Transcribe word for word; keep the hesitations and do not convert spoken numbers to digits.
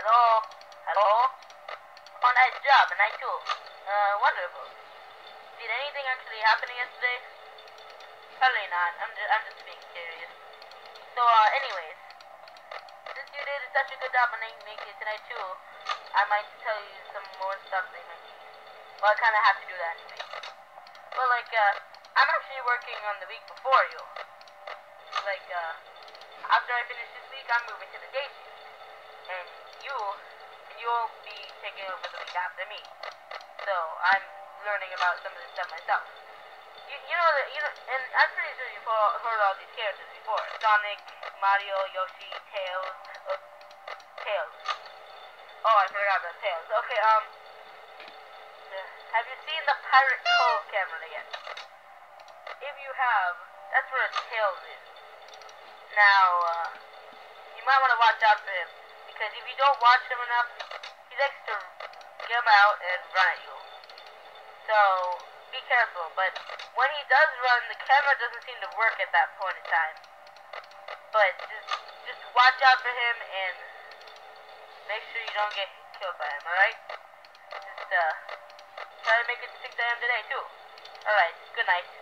Hello? Hello? Oh, nice job, and night too. Uh, wonderful. Did anything actually happen yesterday? Probably not. I'm just, I'm just being curious. So, uh, anyways, since you did such a good job on making it tonight too, I might tell you some more stuff that you might need. Well, I kind of have to do that anyway. But, like, uh, I'm actually working on the week before you. Like, uh, after I finish this week, I'm moving to the day shift. And you, and you'll be taking over the week after me. So, I'm learning about some of this stuff myself. You, you know, that you know, and I'm pretty sure you've heard all these characters before. Sonic, Mario, Yoshi, Tails, uh, Tails. Oh, I forgot about Tails. Okay, um, have you seen the Pirate Cove camera yet? If you have, that's where Tails is. Now, uh, you might want to watch out for him, because if you don't watch him enough, he likes to come out and run at you. So, be careful, but when he does run, the camera doesn't seem to work at that point in time. But just, just watch out for him and make sure you don't get killed by him, alright? Just, uh, try to make it to six A M today, too. Alright, good night.